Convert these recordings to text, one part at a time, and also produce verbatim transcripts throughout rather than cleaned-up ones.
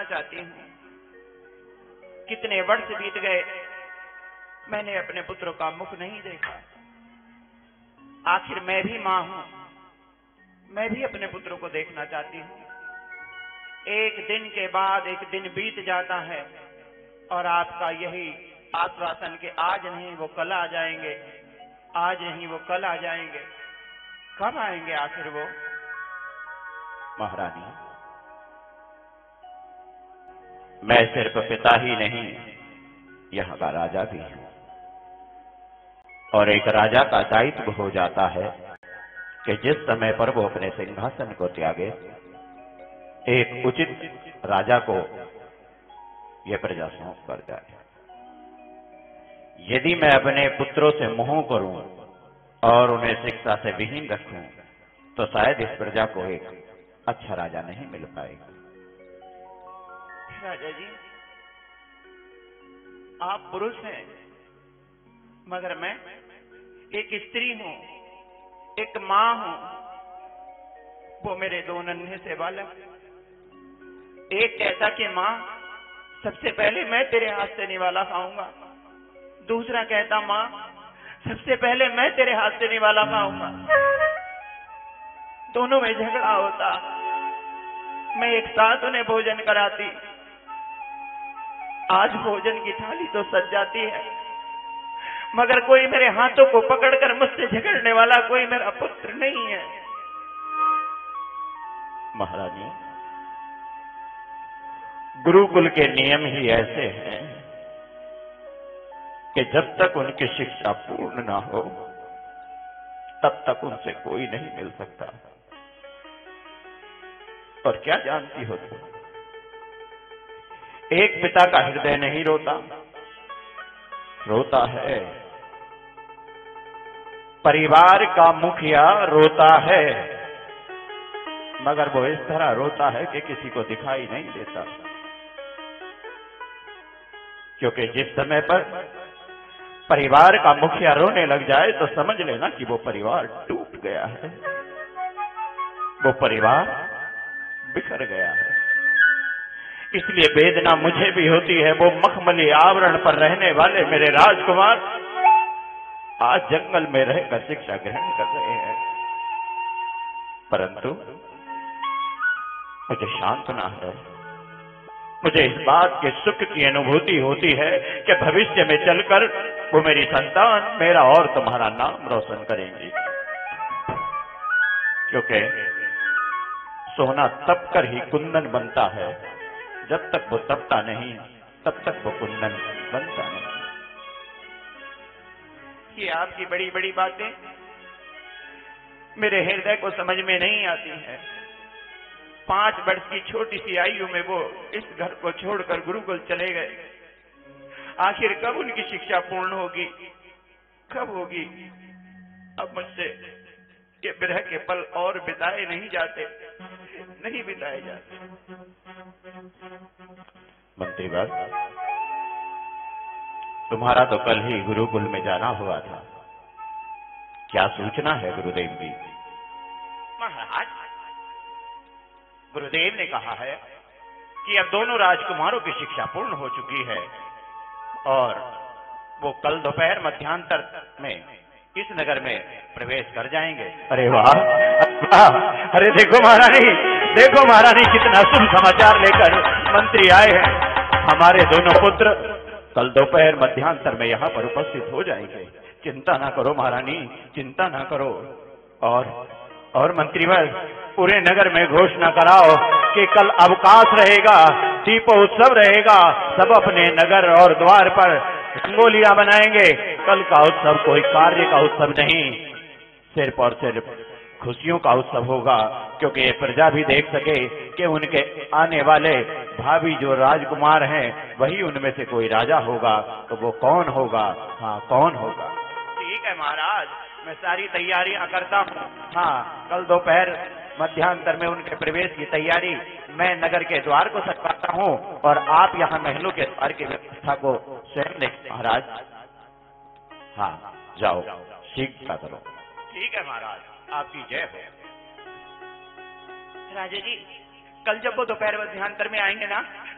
चाहती हूँ। कितने वर्ष बीत गए, मैंने अपने पुत्रों का मुख नहीं देखा। आखिर मैं भी मां हूं, मैं भी अपने पुत्रों को देखना चाहती हूँ। एक दिन के बाद एक दिन बीत जाता है और आपका यही आश्वासन कि आज नहीं वो कल आ जाएंगे, आज नहीं वो कल आ जाएंगे। कब आएंगे आखिर वो? महारानी, मैं सिर्फ पिता ही नहीं, यहाँ का राजा भी हूं। और एक राजा का दायित्व हो जाता है कि जिस समय पर वो अपने सिंहासन को त्यागे, एक उचित राजा को यह प्रजा सौंप कर जाए। यदि मैं अपने पुत्रों से मोह करूं और उन्हें शिक्षा से विहीन रखूं, तो शायद इस प्रजा को एक अच्छा राजा नहीं मिल पाएगा। राजा जी, आप पुरुष हैं, मगर मैं एक स्त्री हूं, एक मां हूं। वो मेरे दो नन्हे से बालक, एक कहता कि मां सबसे पहले मैं तेरे हाथ से निवाला खाऊंगा, दूसरा कहता मां सबसे पहले मैं तेरे हाथ से निवाला खाऊंगा। दोनों में झगड़ा होता, मैं एक साथ उन्हें भोजन कराती। आज भोजन की थाली तो सज जाती है, मगर कोई मेरे हाथों को पकड़कर मुझसे झगड़ने वाला कोई मेरा पुत्र नहीं है। महारानी, गुरुकुल के नियम ही ऐसे हैं कि जब तक उनकी शिक्षा पूर्ण ना हो, तब तक उनसे कोई नहीं मिल सकता। और क्या जानती हो तुम, एक पिता का हृदय नहीं रोता, रोता है परिवार का मुखिया रोता है, मगर वो इस तरह रोता है कि किसी को दिखाई नहीं देता। क्योंकि जिस समय पर परिवार का मुखिया रोने लग जाए तो समझ लेना कि वो परिवार टूट गया है, वो परिवार बिखर गया है। इसलिए वेदना मुझे भी होती है। वो मखमली आवरण पर रहने वाले मेरे राजकुमार आज जंगल में रहकर शिक्षा ग्रहण कर रहे हैं, परंतु मुझे सांत्वना है, मुझे इस बात के सुख की अनुभूति होती है कि भविष्य में चलकर वो मेरी संतान मेरा और तुम्हारा नाम रोशन करेंगी। क्योंकि सोना तप कर ही कुंदन बनता है, जब तक वो तपता नहीं तब तक वो कुंदन बनता नहीं। ये आपकी बड़ी बड़ी बातें मेरे हृदय को समझ में नहीं आती है। पांच वर्ष की छोटी सी आयु में वो इस घर को छोड़कर गुरुकुल चले गए। आखिर कब उनकी शिक्षा पूर्ण होगी, कब होगी? अब मुझसे ये विरह के पल और बिताए नहीं जाते, नहीं बिताए जाते। मंत्रीवर, तुम्हारा तो कल ही गुरुकुल में जाना हुआ था, क्या सूचना है गुरुदेव जी? महाराज, गुरुदेव ने कहा है कि अब दोनों राजकुमारों की शिक्षा पूर्ण हो चुकी है और वो कल दोपहर मध्यांतर में इस नगर में प्रवेश कर जाएंगे। अरे वाह, अरे देखो महारानी, देखो महारानी, कितना शुभ समाचार लेकर मंत्री आए हैं। हमारे दोनों पुत्र कल दोपहर मध्यांतर में यहाँ पर उपस्थित हो जाएंगे। चिंता ना करो महारानी, चिंता ना करो। और और मंत्रीवर, पूरे नगर में घोषणा कराओ कि कल अवकाश रहेगा, दीपोत्सव रहेगा। सब अपने नगर और द्वार पर रंगोलियां बनाएंगे। कल का उत्सव कोई कार्य का उत्सव नहीं, सिर्फ और सिर्फ खुशियों का उत्सव होगा, क्योंकि ये प्रजा भी देख सके कि उनके आने वाले भावी जो राजकुमार हैं वही उनमें से कोई राजा होगा। तो वो कौन होगा? हाँ, कौन होगा? ठीक है महाराज, मैं सारी तैयारियां करता हूँ। हाँ, कल दोपहर मध्यांतर में उनके प्रवेश की तैयारी मैं नगर के द्वार को सजवाता हूँ और आप यहाँ महलों के द्वार की व्यवस्था को स्वयं देखें महाराज। हाँ, जाओ, शीघ्र करो। ठीक है महाराज, आपकी जय हो। राजा जी, कल जब वो दोपहर मध्यांतर में आएंगे ना,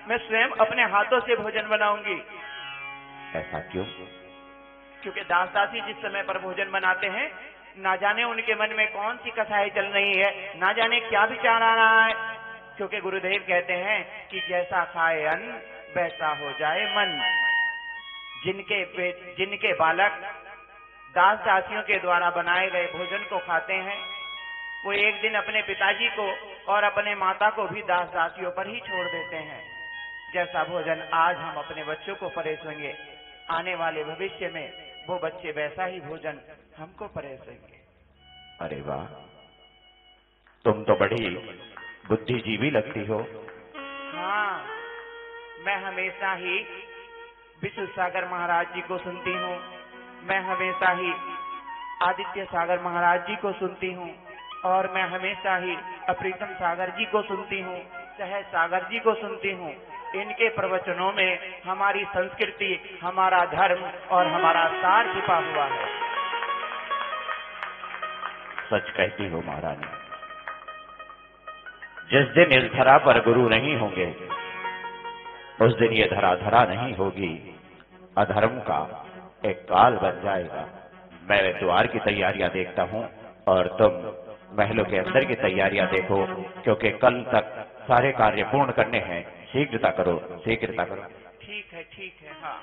मैं स्वयं अपने हाथों से भोजन बनाऊंगी। ऐसा क्यों? क्योंकि दास दासी जिस समय पर भोजन बनाते हैं, ना जाने उनके मन में कौन सी कसाई चल रही है, ना जाने क्या विचार आ रहा है। क्योंकि गुरुदेव कहते हैं कि जैसा खाए अन्न वैसा हो जाए मन। जिनके जिनके बालक दास दासियों के द्वारा बनाए गए भोजन को खाते हैं, वो एक दिन अपने पिताजी को और अपने माता को भी दास दासियों पर ही छोड़ देते हैं। जैसा भोजन आज हम अपने बच्चों को परोसेंगे, आने वाले भविष्य में वो बच्चे वैसा ही भोजन हमको परोसेंगे। अरे वाह, तुम तो बड़ी बुद्धिजीवी लगती हो। हाँ, मैं हमेशा ही विष्णु सागर महाराज जी को सुनती हूँ, मैं हमेशा ही आदित्य सागर महाराज जी को सुनती हूँ, और मैं हमेशा ही अप्रीतम सागर जी को सुनती हूँ, सहज सागर जी को सुनती हूँ। इनके प्रवचनों में हमारी संस्कृति, हमारा धर्म और हमारा सार छिपा हुआ है। सच कहती हो महारानी। जिस दिन इस धरा पर गुरु नहीं होंगे, उस दिन ये धरा धरा नहीं होगी, अधर्म का एक काल बन जाएगा। मैं द्वार की तैयारियां देखता हूँ और तुम महलों के अंदर की तैयारियां देखो, क्योंकि कल तक सारे कार्य पूर्ण करने हैं। शीघ्रता करो, शीघ्रता करो। ठीक है, ठीक है। हाँ,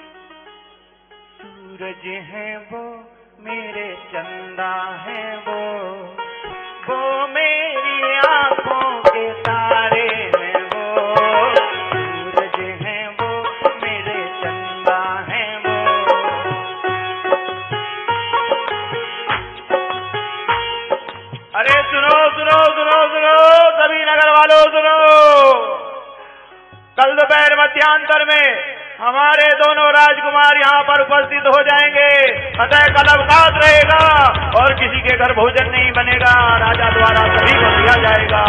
सूरज है वो मेरे चंदा है वो, वो मेरी आंखों के तारे हैं वो, सूरज है वो मेरे चंदा है वो। अरे सुनो सुनो सुनो सुनो सभी नगर वालों, सुनो। कल दोपहर मध्यांतर में हमारे दोनों राजकुमार यहाँ पर उपस्थित हो जाएंगे। अतः कल अवकाश रहेगा और किसी के घर भोजन नहीं बनेगा, राजा द्वारा सभी को दिया जाएगा।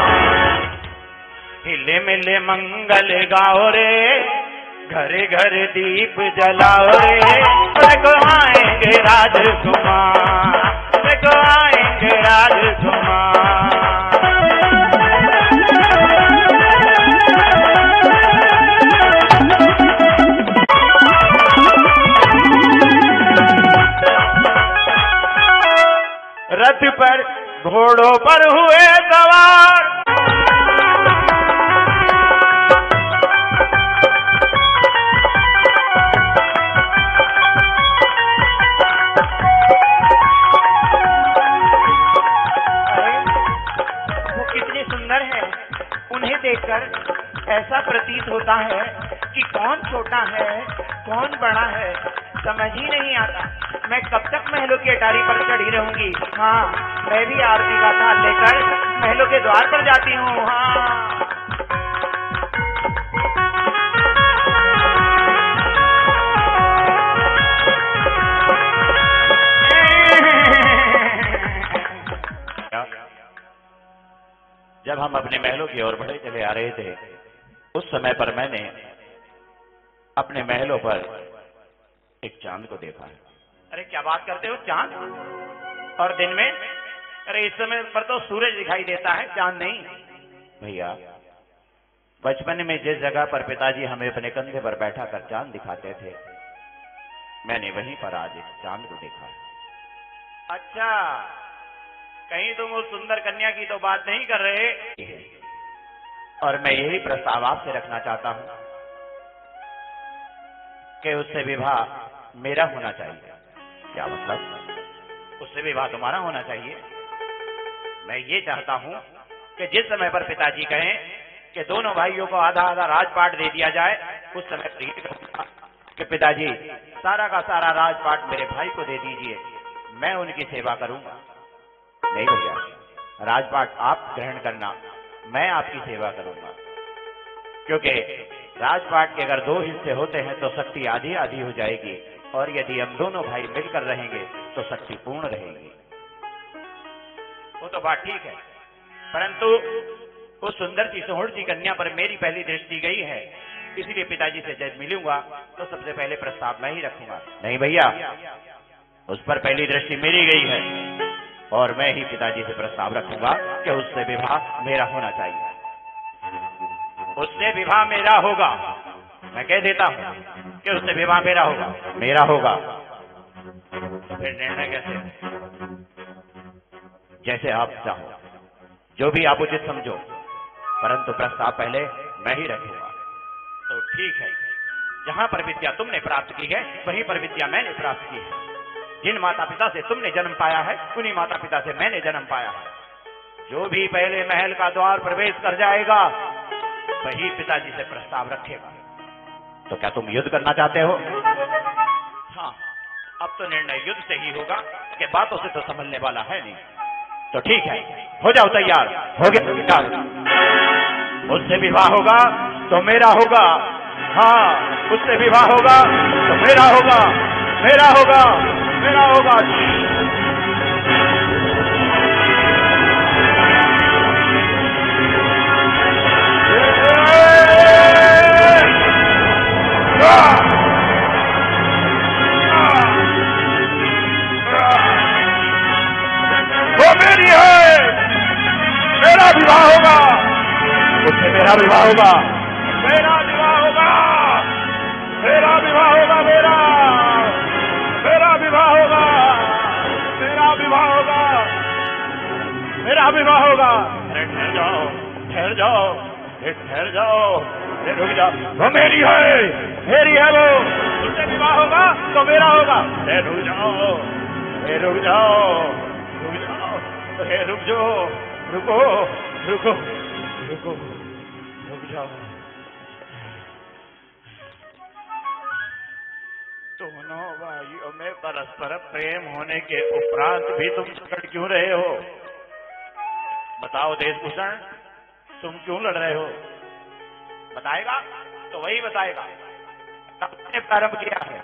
हिले मिले मंगल गाओ रे, घरे घर दीप जलाओ रे, देखो आएंगे राजकुमार, देखो आएंगे राजकुमार। रथ पर घोड़ों पर हुए सवार, वो कितने सुंदर हैं। उन्हें देखकर ऐसा प्रतीत होता है कि कौन छोटा है कौन बड़ा है, समझ ही नहीं आता। मैं कब तक महलों की अटारी पर चढ़ी रहूंगी। हाँ, मैं भी आरती का थाल लेकर महलों के द्वार पर जाती हूँ। हाँ, जब हम अपने महलों की ओर बढ़े चले आ रहे थे, उस समय पर मैंने अपने महलों पर एक चांद को देखा है। अरे क्या बात करते हो, चांद? और दिन में? अरे इस समय पर तो सूरज दिखाई देता है, चांद नहीं। भैया, बचपन में जिस जगह पर पिताजी हमें अपने कंधे पर बैठा कर चांद दिखाते थे, मैंने वहीं पर आज एक चांद को देखा है। अच्छा, कहीं तुम उस सुंदर कन्या की तो बात नहीं कर रहे? और मैं यही प्रस्ताव आपसे रखना चाहता हूं कि उससे विवाह मेरा होना चाहिए। क्या मतलब? उससे विवाह तुम्हारा होना चाहिए? मैं ये चाहता हूं कि जिस समय पर पिताजी कहें कि दोनों भाइयों को आधा आधा राजपाट दे दिया जाए, उस समय पर ये कहूंगा कि पिताजी सारा का सारा राजपाट मेरे भाई को दे दीजिए, मैं उनकी सेवा करूंगा। नहीं भैया, राजपाट आप ग्रहण करना, मैं आपकी सेवा करूंगा। क्योंकि राजपाट के अगर दो हिस्से होते हैं तो शक्ति आधी आधी हो जाएगी, और यदि हम दोनों भाई मिलकर रहेंगे तो शक्ति पूर्ण रहेगी। वो तो बात ठीक है, परंतु उस सुंदर सी सोहर सी कन्या पर मेरी पहली दृष्टि गई है, इसलिए पिताजी से जब मिलूंगा तो सबसे पहले प्रस्ताव मैं ही रखूंगा। नहीं भैया, उस पर पहली दृष्टि मेरी गई है और मैं ही पिताजी से प्रस्ताव रखूंगा कि उससे विवाह मेरा होना चाहिए। उससे विवाह मेरा होगा। मैं कह देता हूं कि उससे विवाह मेरा होगा। मेरा होगा। फिर निर्णय कैसे? जैसे आप चाहो, जो भी आप उचित समझो, परंतु प्रस्ताव पहले मैं ही रखूंगा। तो ठीक है, जहां पर विद्या तुमने प्राप्त की है वहीं पर विद्या मैंने प्राप्त की है। जिन माता पिता से तुमने जन्म पाया है उन्हीं माता पिता से मैंने जन्म पाया है। जो भी पहले महल का द्वार प्रवेश कर जाएगा वही पिताजी से प्रस्ताव रखेगा। तो क्या तुम युद्ध करना चाहते हो? हाँ, अब तो निर्णय युद्ध से ही होगा कि बातों से तो संभलने वाला है नहीं। तो ठीक है, हो जाओ तैयार। हो गया। उससे विवाह होगा तो मेरा होगा। हाँ, उससे विवाह होगा तो मेरा होगा। मेरा होगा, मेरा होगा। वो मेरी है, मेरा विवाह होगा, उससे मेरा विवाह होगा। मेरा विवाह होगा, मेरा विवाह होगा। मेरा मेरा विवाह होगा, मेरा विवाह होगा, मेरा विवाह होगा। अरे ठहर जाओ, ठहर जाओ, ठहर जाओ, रुक जाओ। वो मेरी है, मेरी है वो। उससे विवाह होगा तो मेरा होगा। रुक जाओ, रुक जाओ, रुक जाओ, रुक जाओ, रुको, रुको, रुको, रुक जाओ। दोनों भाइयों में परस्पर प्रेम होने के उपरांत भी तुम झगड़ क्यों रहे हो? बताओ देशभूषण, तुम क्यों लड़ रहे हो? बताएगा तो वही बताएगा। तब ने प्रारंभ किया है।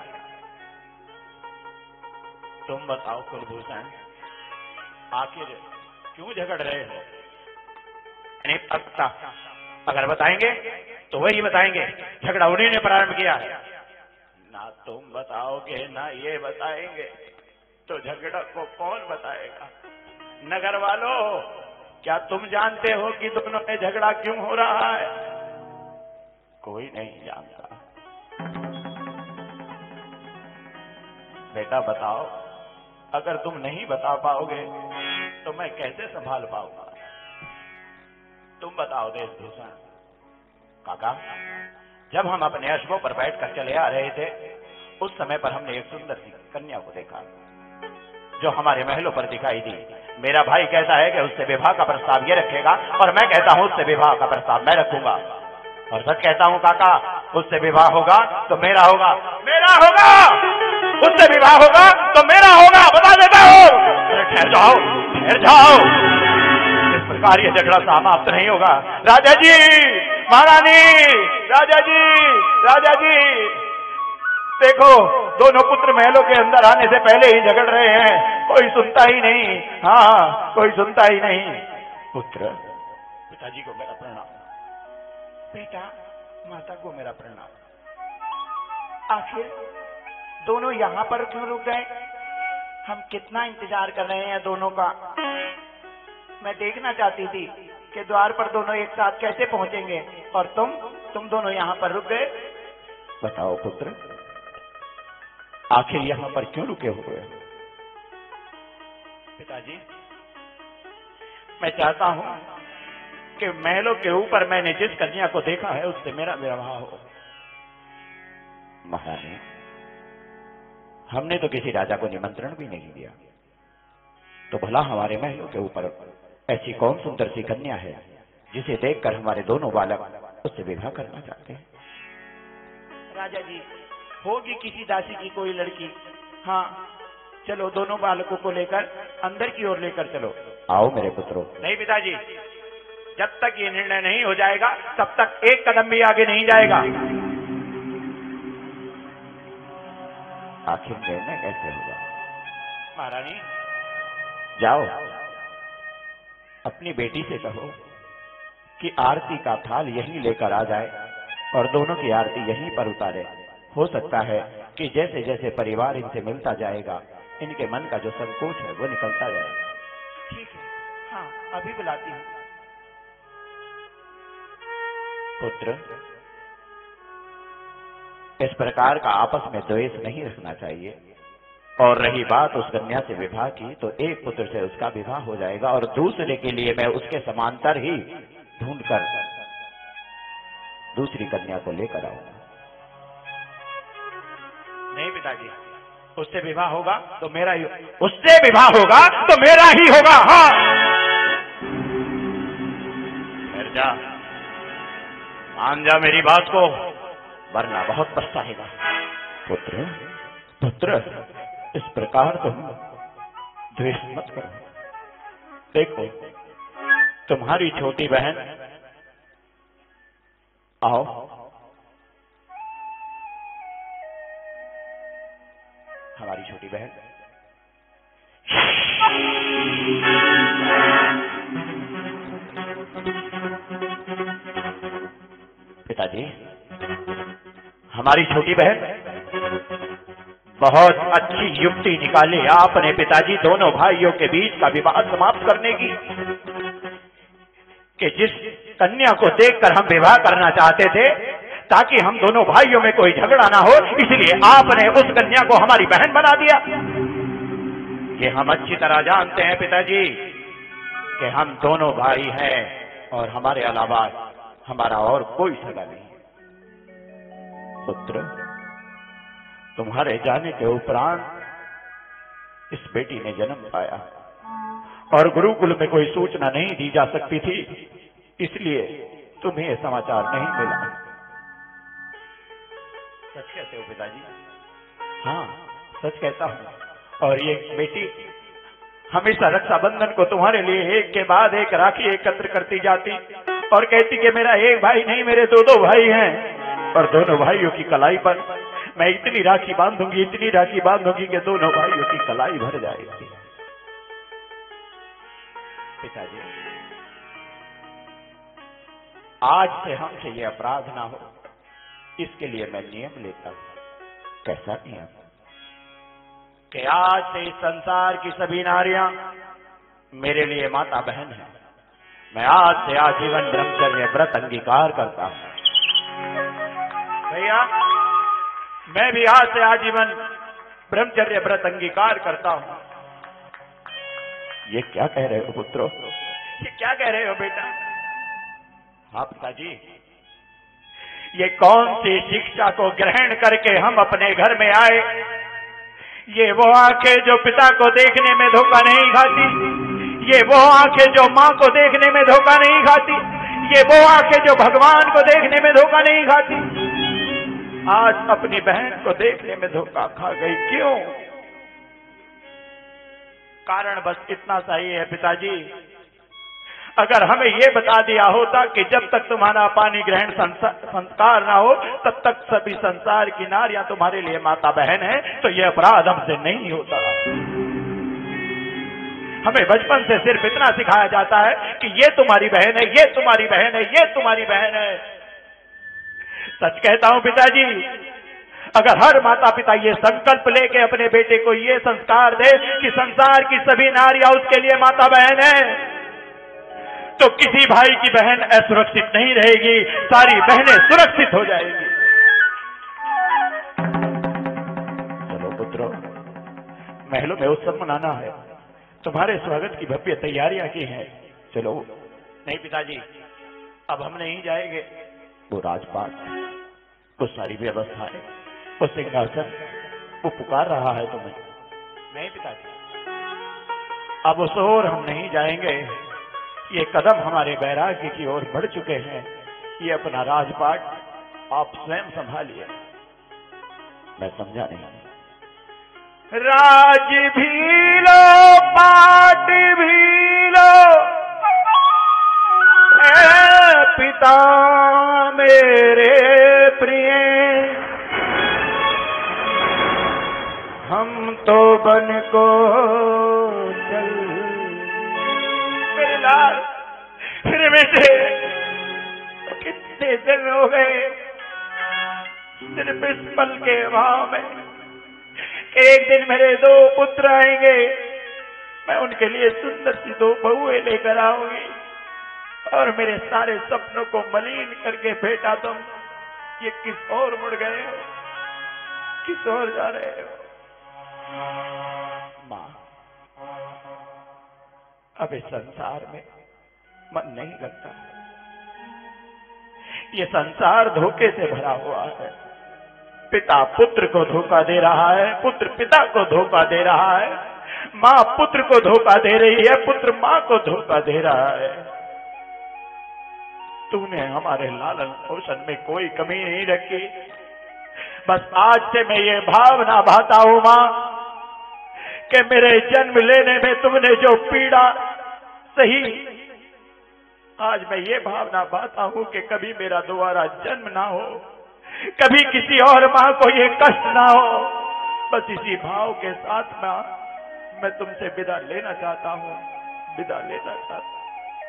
तुम बताओ कुलभूषण, आखिर क्यों झगड़ रहे हो? नहीं पता। अगर बताएंगे तो वही बताएंगे झगड़ा उन्हीं ने प्रारंभ किया है। ना तुम बताओगे ना ये बताएंगे तो झगड़ा को कौन बताएगा? नगर वालों, क्या तुम जानते हो कि दोनों में झगड़ा क्यों हो रहा है? कोई नहीं जानता। बेटा बताओ, अगर तुम नहीं बता पाओगे तो मैं कैसे संभाल पाऊंगा? तुम बताओ देशभूषण। काका, जब हम अपने अश्वों पर बैठकर चले आ रहे थे उस समय पर हमने एक सुंदर सी कन्या को देखा जो हमारे महलों पर दिखाई दी। मेरा भाई कहता है कि उससे विवाह का प्रस्ताव ये रखेगा और मैं कहता हूं उससे विवाह का प्रस्ताव मैं रखूंगा। और सच कहता हूं काका, उससे विवाह होगा तो मेरा होगा। मेरा होगा, उससे विवाह होगा तो मेरा होगा, बता देता हूं। ठहर जाओ, ठहर जाओ, इस प्रकार यह झगड़ा समाप्त नहीं होगा। राजा जी, महारानी, राजा जी, राजा जी, देखो दोनों पुत्र महलों के अंदर आने से पहले ही झगड़ रहे हैं। कोई सुनता ही नहीं। हाँ, कोई सुनता ही नहीं। पुत्र, पिताजी को मेरा प्रणाम। बेटा, माता को मेरा प्रणाम। आखिर दोनों यहाँ पर क्यों रुक गए? हम कितना इंतजार कर रहे हैं दोनों का। मैं देखना चाहती थी कि द्वार पर दोनों एक साथ कैसे पहुंचेंगे और तुम तुम दोनों यहाँ पर रुक गए। बताओ पुत्र, आखिर यहाँ पर क्यों रुके हुए? पिताजी, मैं चाहता हूं कि महलों के ऊपर मैंने जिस कन्या को देखा है उससे मेरा विवाह हो। महारानी, हमने तो किसी राजा को निमंत्रण भी नहीं दिया, तो भला हमारे महलों के ऊपर ऐसी कौन सुंदर सी कन्या है जिसे देखकर हमारे दोनों बालक उससे विवाह करना चाहते हैं? राजा जी, होगी किसी दासी की कोई लड़की। हाँ, चलो दोनों बालकों को लेकर अंदर की ओर लेकर चलो। आओ मेरे पुत्रों। नहीं पिताजी, जब तक ये निर्णय नहीं हो जाएगा तब तक एक कदम भी आगे नहीं जाएगा। आखिर निर्णय कैसे होगा? महारानी, जाओ अपनी बेटी से कहो कि आरती का थाल यहीं लेकर आ जाए और दोनों की आरती यहीं पर उतारे। हो सकता है कि जैसे जैसे परिवार इनसे मिलता जाएगा इनके मन का जो संकोच है वो निकलता जाएगा। ठीक है, हाँ अभी बुलाती हूँ। पुत्र, इस प्रकार का आपस में द्वेष नहीं रखना चाहिए। और रही बात उस कन्या से विवाह की, तो एक पुत्र से उसका विवाह हो जाएगा और दूसरे के लिए मैं उसके समांतर ही ढूंढकर दूसरी कन्या को लेकर आऊंगा। नहीं पिताजी, उससे विवाह होगा तो मेरा ही, उससे विवाह होगा तो मेरा ही होगा। हाँ, ठहर जा, मान जा मेरी बात को, वरना बहुत पछताएगा। पुत्र पुत्र, इस प्रकार तुम द्वेष मत करो। देखो, तुम्हारी छोटी बहन, आओ, हमारी छोटी बहन पिताजी, हमारी छोटी बहन बहुत अच्छी युक्ति निकाली आपने पिताजी दोनों भाइयों के बीच का विवाद समाप्त करने की, कि जिस कन्या को देखकर हम विवाह करना चाहते थे ताकि हम दोनों भाइयों में कोई झगड़ा ना हो, इसलिए आपने उस कन्या को हमारी बहन बना दिया। ये हम अच्छी तरह जानते हैं पिताजी कि हम दोनों भाई हैं और हमारे अलावा हमारा और कोई सगा नहीं। पुत्र, तुम्हारे जाने के उपरांत इस बेटी ने जन्म पाया और गुरुकुल में कोई सूचना नहीं दी जा सकती थी, इसलिए तुम्हें यह समाचार नहीं मिला। सच कहते हो पिताजी? हाँ, सच कहता हूं। और ये बेटी हमेशा रक्षाबंधन को तुम्हारे लिए एक के बाद एक राखी एकत्र करती जाती और कहती कि मेरा एक भाई नहीं, मेरे दो दो भाई हैं, और दोनों भाइयों की कलाई पर मैं इतनी राखी बांधूंगी, इतनी राखी बांधूंगी कि दोनों भाइयों की कलाई भर जाएगी। पिताजी, आज से हमसे ये अपराध ना हो, इसके लिए मैं नियम लेता हूं। कैसा नियम? कि आज से इस संसार की सभी नारियां मेरे लिए माता बहन है। मैं आज से आजीवन ब्रह्मचर्य व्रत अंगीकार करता हूं। भैया, मैं भी आज से आजीवन ब्रह्मचर्य व्रत अंगीकार करता हूं। ये क्या कह रहे हो पुत्रो? ये क्या कह रहे हो बेटा? हाँ पिताजी, ये कौन सी शिक्षा को ग्रहण करके हम अपने घर में आए? ये वो आंखें जो पिता को देखने में धोखा नहीं खाती, ये वो आंखें जो मां को देखने में धोखा नहीं खाती, ये वो आंखें जो भगवान को देखने में धोखा नहीं खाती, आज अपनी बहन को देखने में धोखा खा गई। क्यों? कारण बस इतना सा ही है पिताजी, अगर हमें यह बता दिया होता कि जब तक तुम्हारा पानी ग्रहण संस्कार ना हो तब तक सभी संसार की नारियां तुम्हारे लिए माता बहन है, तो यह अपराध हमसे नहीं होता। हमें बचपन से सिर्फ इतना सिखाया जाता है कि ये तुम्हारी बहन है, ये तुम्हारी बहन है, ये तुम्हारी बहन है। सच कहता हूं पिताजी, अगर हर माता पिता ये संकल्प लेके अपने बेटे को ये संस्कार दे कि संसार की सभी नारियां उसके लिए माता बहन है, तो किसी भाई की बहन असुरक्षित नहीं रहेगी, सारी बहनें सुरक्षित हो जाएंगी। चलो पुत्रों, महलों में उत्सव मनाना है, तुम्हारे स्वागत की भव्य तैयारियां की हैं। चलो। नहीं पिताजी, अब हम नहीं जाएंगे। वो राजपाट, वो सारी व्यवस्थाएं, वो सिंहासन, वो पुकार रहा है तुम्हें। नहीं पिताजी, अब उस ओर हम नहीं जाएंगे। ये कदम हमारे वैराग्य की ओर बढ़ चुके हैं। ये अपना राजपाट आप स्वयं संभालिए। मैं समझा नहीं। राज भी लो, पाट भी लो, ऐ पिता मेरे प्रिय, हम तो बन को चल। मेरे लाल, मेरे बेटे, कितने दिन हो गए सिर्फ इस पल के भाव में। एक दिन मेरे दो पुत्र आएंगे, मैं उनके लिए सुंदर सी दो बहुएं लेकर आऊंगी। और मेरे सारे सपनों को मलिन करके बेटा तुम ये किस और मुड़ गए हो, किस और जा रहे हो? मां, अब इस संसार में मन नहीं लगता। ये संसार धोखे से भरा हुआ है। पिता पुत्र को धोखा दे रहा है, पुत्र पिता को धोखा दे रहा है, मां पुत्र को धोखा दे रही है, पुत्र मां को धोखा दे रहा है। तूने हमारे लालन पोषण में कोई कमी नहीं रखी। बस आज से मैं ये भावना भाता हूं मां कि मेरे जन्म लेने में तुमने जो पीड़ा सही, आज मैं ये भावना भाता हूं कि कभी मेरा दोबारा जन्म ना हो, कभी किसी और मां को ये कष्ट ना हो। बस इसी भाव के साथ मां मैं तुमसे विदा लेना चाहता हूं, विदा लेना चाहता हूं।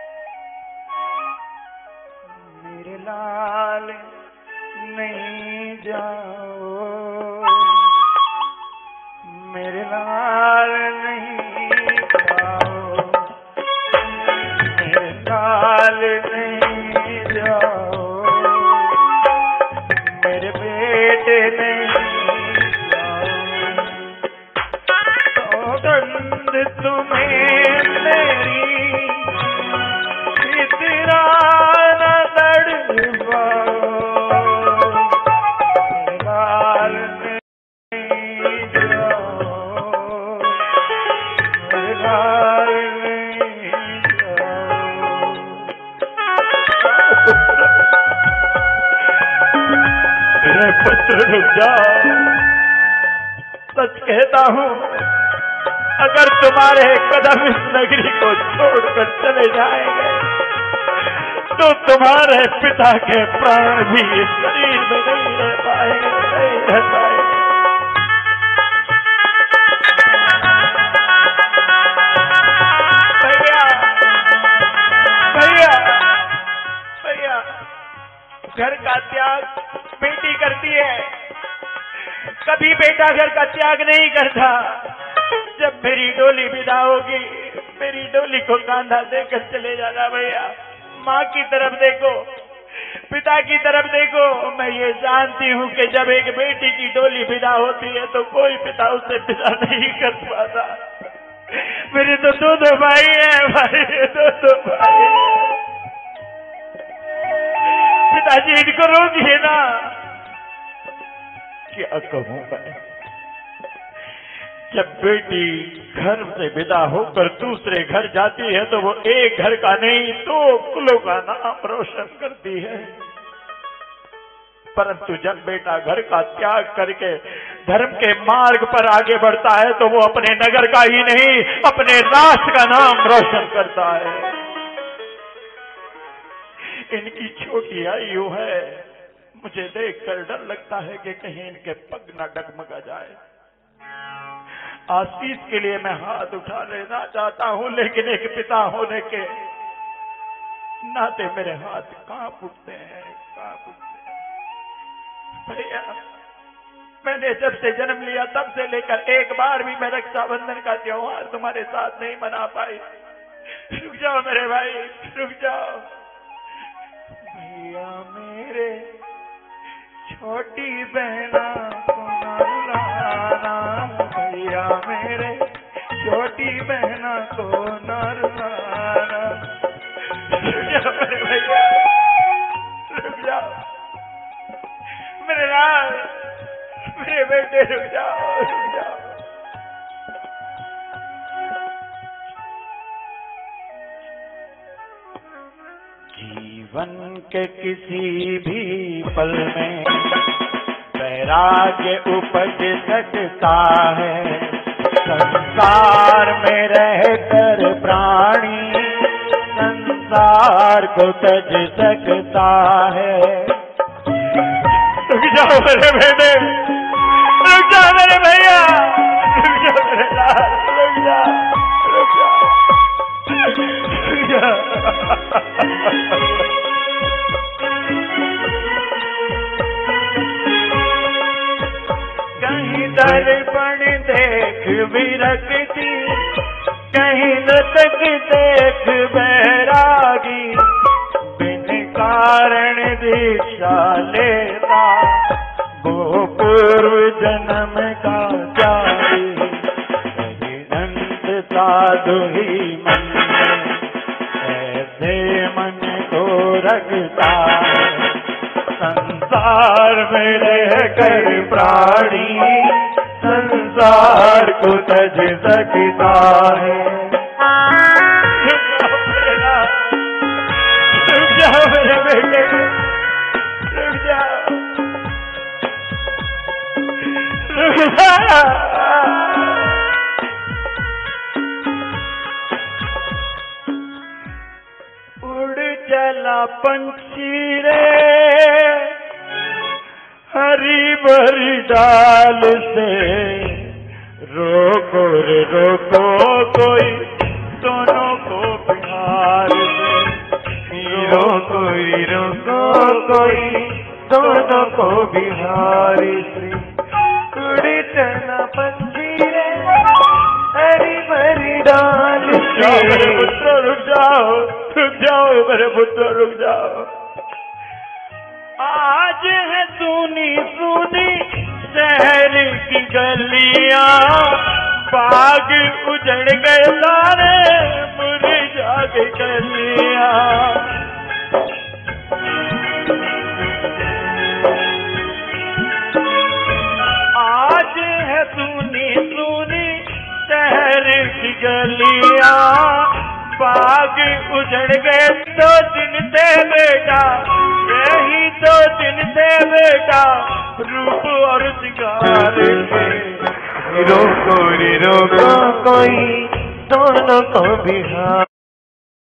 मेरे लाल नहीं जाओ, मेरे लाल नहीं जाओ, मेरे लाल नहीं जाओ, मेरे बेटे नहीं जाओ। सौगंध तुम्हें मेरी इतना न तड़पाओ, मेरे लाल नहीं जाओ, मेरे लाल नहीं जाओ। मेरे पुत्र रुक जाओ, सच कहता हूं अगर तुम्हारे कदम इस नगरी को छोड़कर चले जाएंगे तो तुम्हारे पिता के प्राण भी इस शरीर में नहीं रह पाएंगे, नहीं रह पाएंगे। भैया भैया भैया, घर का त्याग बेटी करती है, कभी बेटा घर का त्याग नहीं करता। जब मेरी डोली विदा होगी, मेरी डोली को कांधा देकर चले जाना भैया। माँ की तरफ देखो, पिता की तरफ देखो। मैं ये जानती हूँ कि जब एक बेटी की डोली विदा होती है तो कोई पिता उसे विदा नहीं कर पाता। मेरे तो दो दो भाई हैं, भाई दो दो भाई हैं। पिताजी इनको रोकिए ना। क्या कहूँ मैं, जब बेटी घर से विदा होकर दूसरे घर जाती है तो वो एक घर का नहीं दो कुलों का नाम रोशन करती है। परंतु जब बेटा घर का त्याग करके धर्म के मार्ग पर आगे बढ़ता है तो वो अपने नगर का ही नहीं अपने राष्ट्र का नाम रोशन करता है। इनकी छोटी आयु है, मुझे देखकर डर लगता है कि कहीं इनके पग न डगमगा जाए। आशीष के लिए मैं हाथ उठा लेना चाहता हूं, लेकिन एक पिता होने के नाते मेरे हाथ कांप उठते हैं, कांप उठते हैं। भैया, मैंने जब से जन्म लिया तब से लेकर एक बार भी मैं रक्षाबंधन का त्योहार तुम्हारे साथ नहीं मना पाई। रुक जाओ मेरे भाई, रुक जाओ। भैया मेरे छोटी बहना को न रुलाना, भैया मेरे छोटी बहना को न रुलाना। रुक जाओ मेरे भैया, रुक जाओ मेरे लाल, मेरे बेटे, रुक जाओ, रुक जाओ। जीवन के किसी भी पल में वैराग्य उपज सकता है। संसार में रहकर प्राणी संसार को तज सकता है। रुक जाओ मेरे बेटे, रुक जाओ मेरे भैया, रुक जाओ मेरे लाल, रुक जाओ, रुक जाओ, रुक जाओ। कहीं दर्पण देख विरक्ति, कहीं नृतक देख बैरागी, कारण दीक्षा लेता, वो पूर्व जन्म का जारी, यही अंत साधु ही मन में, ऐसे मन को रखता है। संसार में रहकर प्राणी संसार को तज सकता है। रुक जाओ मेरे बेटे, रुक जाओ, रुक जाओ। उड़ चला पंछी रे हरी भरी डाल से, रोको रे रोको कोई दोनों को बिहार से, रोको रोको कोई दोनों को बिहारी से। उड़ी चला पंछी रे हरी भरी डाल से। मेरे पुत्र रुक जाओ, रुक जाओ मेरे पुत्र रुक जाओ। आज है सुनी सुनी शहर की गलियां, बाग उजड़ गए सारे मुरझा गई कलियां। आज है सुनी सुनी शहर की गलियां, बाग उजड़ गए दो दिन से बेटा, यही दो दिन से बेटा रूप और सिंगार के। रोको रे रोको कोई दोनों को बिहार